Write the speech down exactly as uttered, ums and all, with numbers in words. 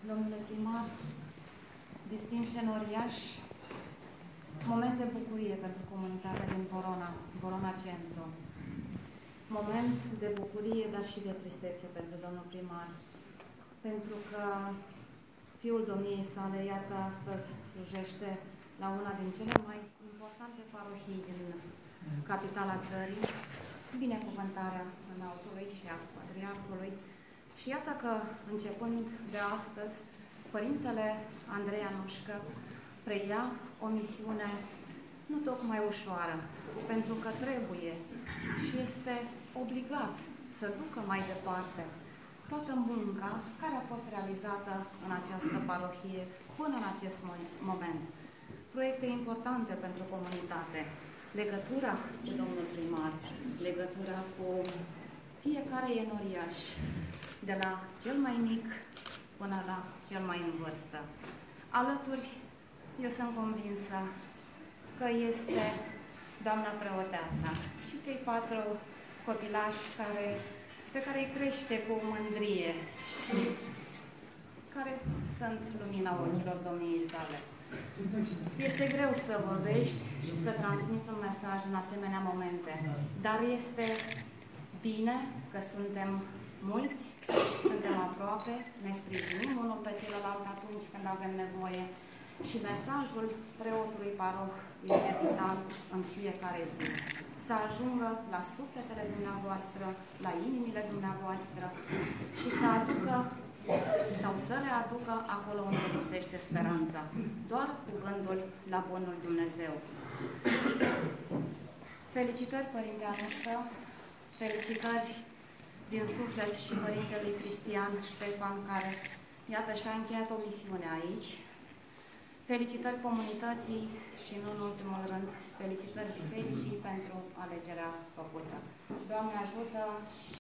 domnule primar, distinși enoriași, moment de bucurie pentru comunitatea din Vorona, Vorona Centru. Moment de bucurie, dar și de tristețe pentru domnul primar, pentru că fiul domniei sale, iată, astăzi slujește la una din cele mai importante parohii din capitala țării, binecuvântarea înaltului și a patriarhului. Și iată că, începând de astăzi, Părintele Andrei Anușcă preia o misiune nu tocmai ușoară, pentru că trebuie și este obligat să ducă mai departe toată munca care a fost realizată în această parohie până în acest moment. Proiecte importante pentru comunitate, legătura cu domnul primar, legătura cu fiecare enoriaș, de la cel mai mic până la cel mai în vârstă. Alături, eu sunt convinsă că este doamna preoteasa și cei patru copilași care, pe care îi crește cu mândrie și care sunt lumina ochilor domniei sale. Este greu să vorbești și să transmiți un mesaj în asemenea momente, dar este bine că suntem mulți, suntem aproape, ne sprijinim unul pe celălalt atunci când avem nevoie și mesajul preotului paroh este vital în fiecare zi. Să ajungă la sufletele dumneavoastră, la inimile dumneavoastră și să aducă sau să le aducă acolo unde lipsește speranța, doar cu gândul la bunul Dumnezeu. Felicitări, Părinte Anușcă, felicitări din suflet și Părintelui Cristian Ștefan, care, iată, și-a încheiat o misiune aici. Felicitări comunității și, nu în ultimul rând, felicitări bisericii pentru alegerea făcută. Doamne ajută!